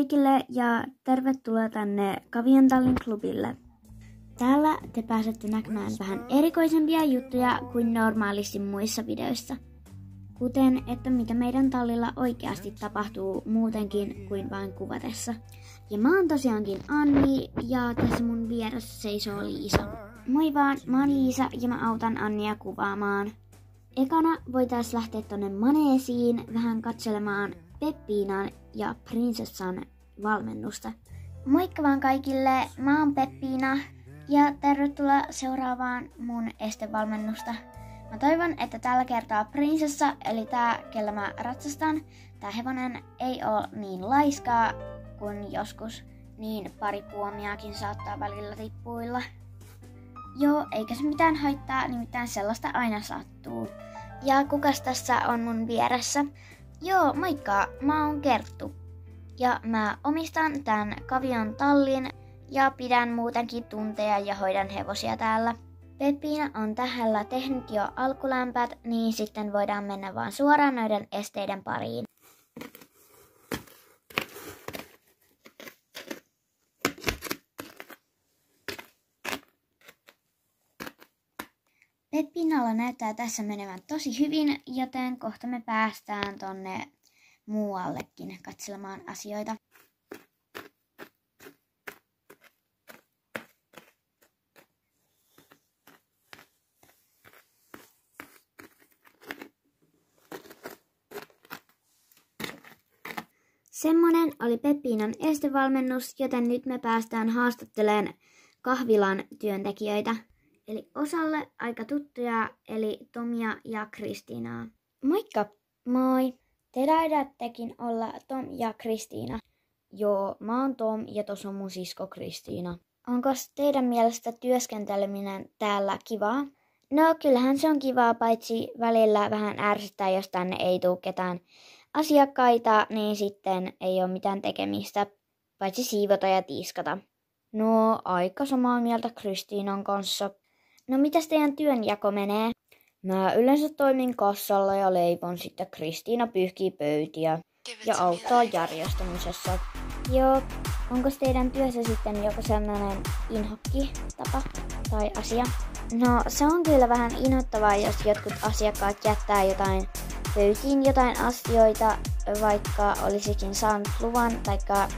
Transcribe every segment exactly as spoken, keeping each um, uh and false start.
kaikille ja tervetuloa tänne Kaviantallin klubille. Täällä te pääsette näkemään vähän erikoisempia juttuja kuin normaalisti muissa videoissa. Kuten, että mitä meidän tallilla oikeasti tapahtuu muutenkin kuin vain kuvatessa. Ja mä oon tosiaankin Anni ja tässä mun vieressä seisoo Liisa. Moi vaan, mä oon Liisa ja mä autan Annia kuvaamaan. Ekana voitais lähteä tonne maneesiin vähän katselemaan Peppiinan ja Prinsessan valmennusta. Moikka vaan kaikille, mä oon Peppiina ja tervetuloa seuraavaan mun estevalmennusta. Mä toivon, että tällä kertaa Prinsessa, eli tää, kellä mä ratsastan, tää hevonen ei oo niin laiskaa kuin joskus, niin pari puomiakin saattaa välillä tippuilla. Joo, eikä se mitään haittaa, nimittäin sellaista aina sattuu. Ja kukas tässä on mun vieressä? Joo, moikka, mä oon Kerttu. Ja mä omistan tän Kavion tallin ja pidän muutenkin tunteja ja hoidan hevosia täällä. Peppiina on tähällä tehnyt jo alkulämpät, niin sitten voidaan mennä vaan suoraan noiden esteiden pariin. Peppiinalla näyttää tässä menevän tosi hyvin, joten kohta me päästään tonne muuallekin katselemaan asioita. Semmonen oli Peppiinan estevalmennus, joten nyt me päästään haastattelemaan kahvilan työntekijöitä. Eli osalle aika tuttuja, eli Tomia ja Kristiinaa. Moikka! Moi! Te taidattekin olla Tom ja Kristiina. Joo, mä oon Tom ja tos on mun sisko Kristiina. Onko teidän mielestä työskenteleminen täällä kivaa? No kyllähän se on kivaa, paitsi välillä vähän ärsyttää, jos tänne ei tule ketään asiakkaita, niin sitten ei ole mitään tekemistä, paitsi siivota ja tiskata. No aika samaa mieltä Kristiinan kanssa. No mitäs teidän työnjako menee? Mä yleensä toimin kassalla ja leivon, sitten Kristiina pyyhkii pöytiä ja auttaa järjestämisessä. Joo, onko teidän työssä sitten joku sellainen inhokki tapa tai asia? No se on kyllä vähän inhottavaa, jos jotkut asiakkaat jättää jotain pöytiin jotain asioita, vaikka olisikin saanut luvan, taikka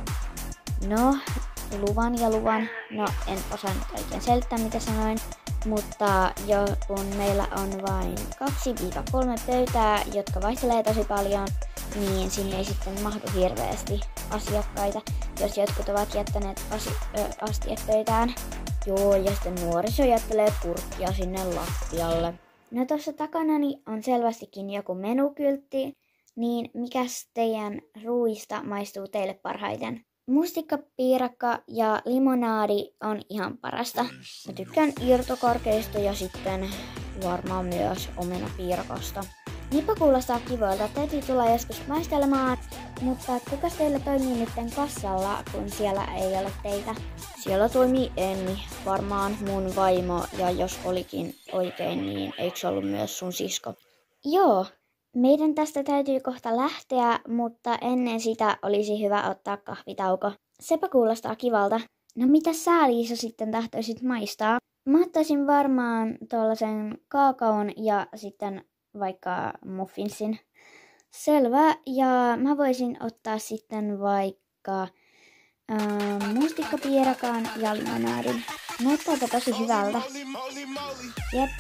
no luvan ja luvan, no en osannut oikein selittää mitä sanoin. Mutta jo kun meillä on vain kaksi kolme pöytää, jotka vaihtelee tosi paljon, niin sinne ei sitten mahdu hirveästi asiakkaita, jos jotkut ovat jättäneet asi- ö, astiat pöytään. Joo, ja sitten nuoriso jättelee purkkia sinne lattialle. No tuossa takanani on selvästikin joku menukyltti, niin mikäs teidän ruuista maistuu teille parhaiten? Mustikkapiirakka ja limonaadi on ihan parasta. Mä tykkään irtokorkeista ja sitten varmaan myös omenapiirakosta. Niinpä kuulostaa kivoilta, täytyy tulla joskus maistelemaan, mutta kuka teillä toimii nytten kassalla, kun siellä ei ole teitä? Siellä toimii Enni, varmaan mun vaimo, ja jos olikin oikein, niin eikö ollut myös sun sisko? Joo. Meidän tästä täytyy kohta lähteä, mutta ennen sitä olisi hyvä ottaa kahvitauko. Sepä kuulostaa kivalta. No mitä sä, Liisa, sitten tahtoisit maistaa? Mä ottaisin varmaan tuollaisen kaakaon ja sitten vaikka muffinsin. Selvä, ja mä voisin ottaa sitten vaikka äh, mustikkapiirakan ja limonaadin. Näyttääpä tosi hyvältä. Jep.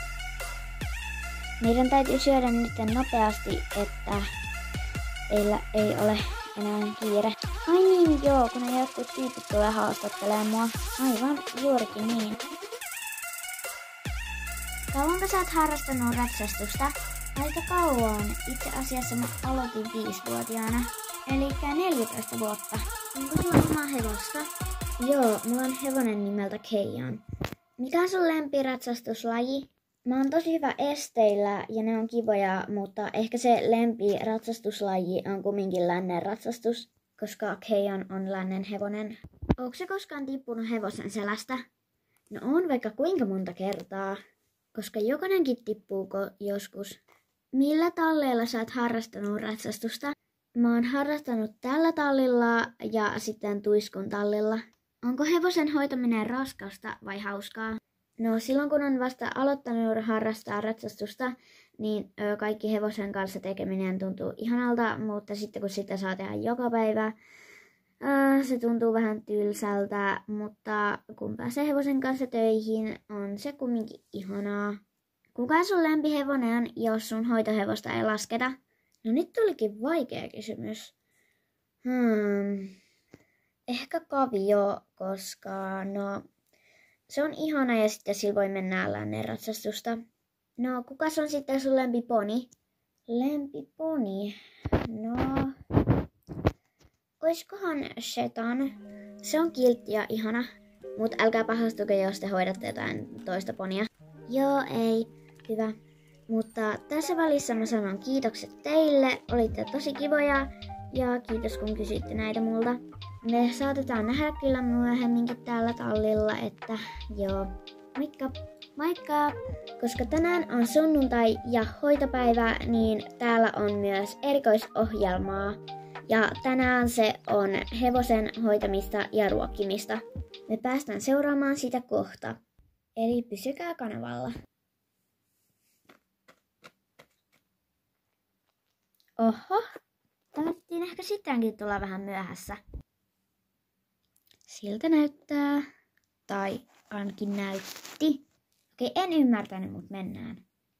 Meidän täytyy syödä nyt nopeasti, että meillä ei ole enää kiire. Ai niin joo, kun ne jotkut tyypit tulee haastattelemaan mua. Aivan, juurikin niin. Kauanko sä oot harrastanut ratsastusta? Aika kauan. Itse asiassa mä aloitin viisivuotiaana. Elikkä neljätoista vuotta. Onko sulla omaa hevosta? Joo, mulla on hevonen nimeltä Keijan. Mikä on sun lempiratsastuslaji? Mä oon tosi hyvä esteillä ja ne on kivoja, mutta ehkä se lempi ratsastuslaji on kumminkin lännen ratsastus, koska Keijan on lännen hevonen. Onko se koskaan tippunut hevosen selästä? No on vaikka kuinka monta kertaa, koska jokainenkin tippuuko joskus. Millä talleella sä oot harrastanut ratsastusta? Mä oon harrastanut tällä tallilla ja sitten tuiskun tallilla. Onko hevosen hoitaminen raskasta vai hauskaa? No silloin kun on vasta aloittanut harrastaa ratsastusta, niin ö, kaikki hevosen kanssa tekeminen tuntuu ihanalta, mutta sitten kun sitä saa tehdä joka päivä, ö, se tuntuu vähän tylsältä, mutta kun pääsee hevosen kanssa töihin, on se kumminkin ihanaa. Kuka sun lempihevonen on, jos sun hoitohevosta ei lasketa? No nyt tulikin vaikea kysymys. Hmm. Ehkä kavio, koska no, se on ihana ja sitten sillä voi mennä lännen ratsastusta. No, kukas on sitten sun lempiponi? Lempiponi? No, oiskohan Shetan? Se on kiltti ja ihana, mut älkää pahastuko, jos te hoidatte jotain toista ponia. Joo, ei. Hyvä. Mutta tässä välissä mä sanon kiitokset teille, olitte tosi kivoja ja kiitos kun kysyitte näitä multa. Me saatetaan nähdä kyllä myöhemminkin täällä tallilla, että joo, moikka! Moikka! Koska tänään on sunnuntai ja hoitopäivä, niin täällä on myös erikoisohjelmaa. Ja tänään se on hevosen hoitamista ja ruokkimista. Me päästään seuraamaan sitä kohta. Eli pysykää kanavalla. Oho, taidettiin ehkä sittenkin tulla vähän myöhässä. Siltä näyttää. Tai ainakin näytti. Okei, en ymmärtänyt, mutta mennään.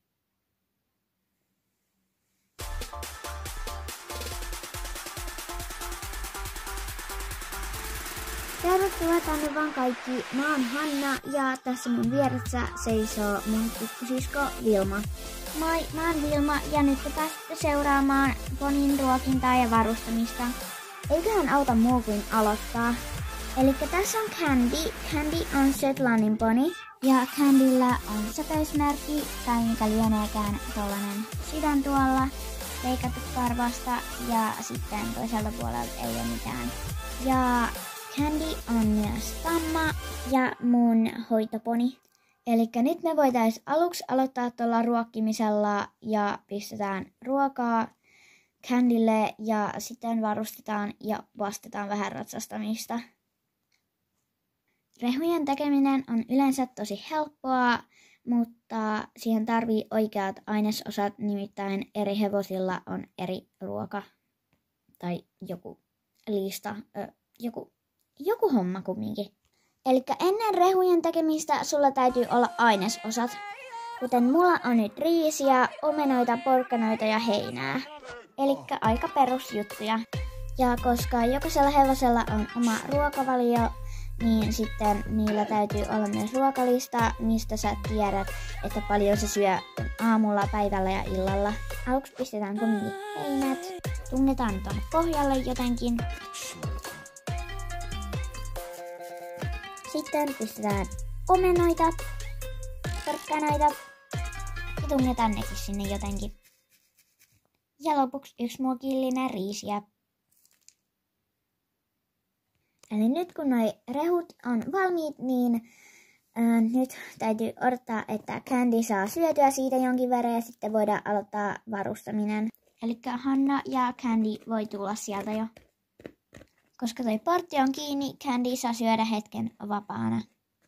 Tervetuloa tänne vaan kaikki. Mä oon Hanna ja tässä mun vieressä seisoo mun pikkusisko Vilma. Moi, mä oon Vilma ja nyt te pääsette seuraamaan ponin ruokintaa ja varustamista. Eiköhän auta muu kuin aloittaa. Elikkä tässä on Candy. Candy on Shetlandin poni. Ja Candyllä on säteismerkki, tai mikä lieneekään tollanen sydän tuolla, leikattu karvasta ja sitten toiselta puolelta ei ole mitään. Ja Candy on myös tamma ja mun hoitoponi. Elikkä nyt me voitais aluksi aloittaa tuolla ruokkimisella ja pistetään ruokaa Candylle ja sitten varustetaan ja vastetaan vähän ratsastamista. Rehujen tekeminen on yleensä tosi helppoa, mutta siihen tarvii oikeat ainesosat, nimittäin eri hevosilla on eri ruoka tai joku lista, ö, joku, joku homma kumminkin. Elikkä ennen rehujen tekemistä sulla täytyy olla ainesosat, kuten mulla on nyt riisiä, omenoita, porkkanoita ja heinää. Elikkä aika perusjuttuja. Ja koska jokaisella hevosella on oma ruokavalio, niin sitten niillä täytyy olla myös ruokalista, mistä sä tiedät, että paljon se syö aamulla, päivällä ja illalla. Aluksi pistetään kumminkin heinät, tunnetaan tuonne pohjalle jotenkin. Sitten pistetään omenoita, porkkanoita ja tunnetaan nekin sinne jotenkin. Ja lopuksi yksi muokillinen riisiä. Eli nyt kun noi rehut on valmiit, niin ää, nyt täytyy odottaa, että Candy saa syötyä siitä jonkin verran ja sitten voidaan aloittaa varustaminen. Eli Hanna ja Candy voi tulla sieltä jo. Koska toi portti on kiinni, Candy saa syödä hetken vapaana.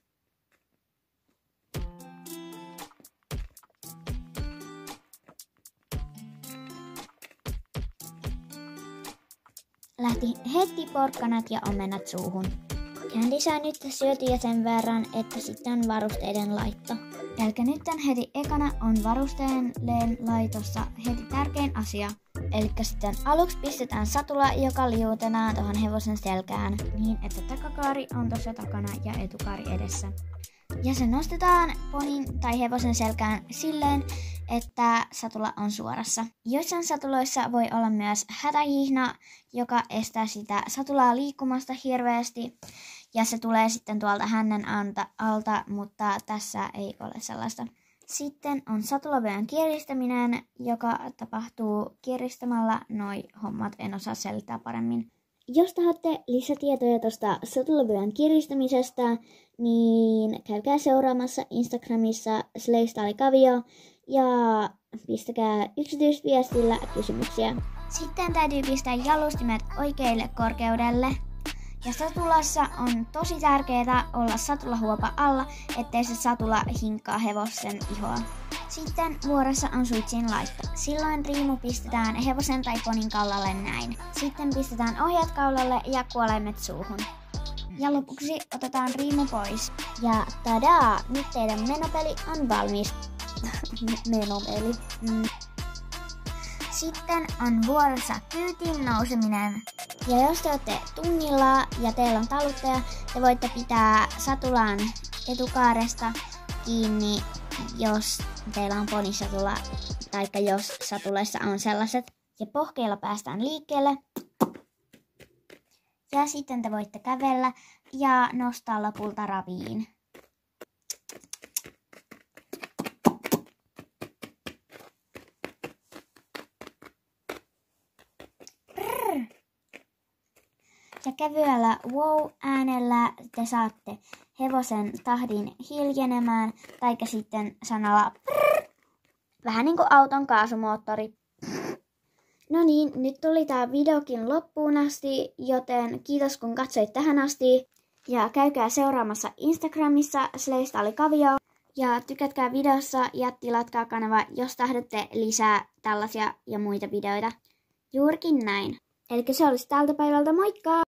Lähti heti porkkanat ja omenat suuhun. Candy saa nyt syötyä sen verran, että sitten on varusteiden laitto. Elikkä nyt heti ekana on varusteiden laitossa heti tärkein asia. Elikkä sitten aluksi pistetään satula, joka liuutenaan tuohon hevosen selkään niin, että takakaari on tuossa takana ja etukaari edessä. Ja se nostetaan ponin tai hevosen selkään silleen, että satula on suorassa. Joissain satuloissa voi olla myös hätähihna, joka estää sitä satulaa liikkumasta hirveästi. Ja se tulee sitten tuolta hännän alta, mutta tässä ei ole sellaista. Sitten on satulavyön kiristäminen, joka tapahtuu kiristämällä. Noi hommat en osaa selittää paremmin. Jos tahatte lisätietoja tuosta satulavyön kiristämisestä, niin käykää seuraamassa Instagramissa Sleistallikavio ja pistäkää yksityisviestillä kysymyksiä. Sitten täytyy pistää jalustimet oikeille korkeudelle. Ja satulassa on tosi tärkeää olla satulahuopa alla, ettei se satula hinkkaa hevosen ihoa. Sitten vuorossa on suitsin laitto. Silloin riimu pistetään hevosen tai ponin kaulalle näin. Sitten pistetään ohjat kaulalle ja kuolaimet suuhun. Ja lopuksi otetaan riimu pois. Ja tadaa! Nyt teidän menopeli on valmis. menopeli. Mm. Sitten on vuorossa kyytiin nouseminen. Ja jos te olette tunnilla ja teillä on taluttaja, te voitte pitää satulan etukaaresta kiinni, jos teillä on ponisatula, taikka jos satulessa on sellaiset. Ja pohkeilla päästään liikkeelle. Ja sitten te voitte kävellä ja nostaa lopulta raviin. Ja kevyellä wow-äänellä te saatte hevosen tahdin hiljenemään, taikka sitten sanalla prrr, vähän niin kuin auton kaasumoottori. No niin, nyt tuli tää videokin loppuun asti, joten kiitos kun katsoit tähän asti. Ja käykää seuraamassa Instagramissa Sleista oli Kavio. Ja tykätkää videossa ja tilatkaa kanava, jos tahdotte lisää tällaisia ja muita videoita. Juurikin näin. Eli se olisi tältä päivältä, moikka!